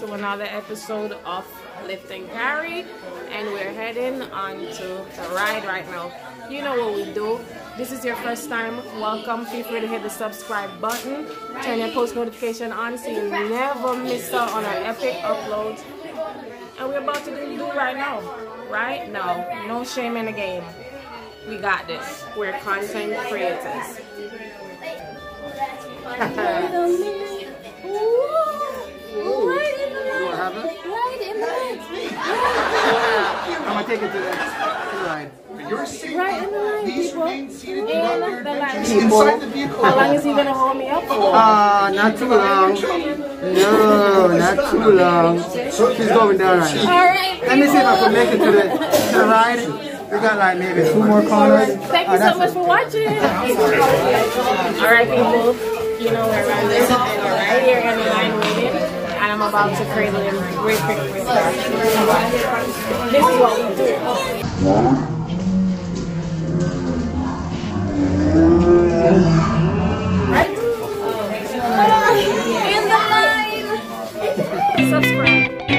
to another episode of Lift and Carry, and we're heading on to the ride right now. You know what we do. This is your first time, welcome. Feel free to hit the subscribe button, turn your post notification on so you never miss out on our epic uploads. And we're about to do right now. Right now, no shame in the game. We got this. We're content creators. I'm gonna take it to the ride. You're right in the line, people. In the line, people. How long is he gonna hold me up for? Not too long. No, not too long. She's going down right now. Alright. Let me see if I can make it to the ride. We got like maybe 2 more corners. Thank you so much for watching. Alright, people. You know we're right here, and we're right here in the line waiting. And I'm about to cradle him real quick. This is what we do. Right? In the line. Subscribe.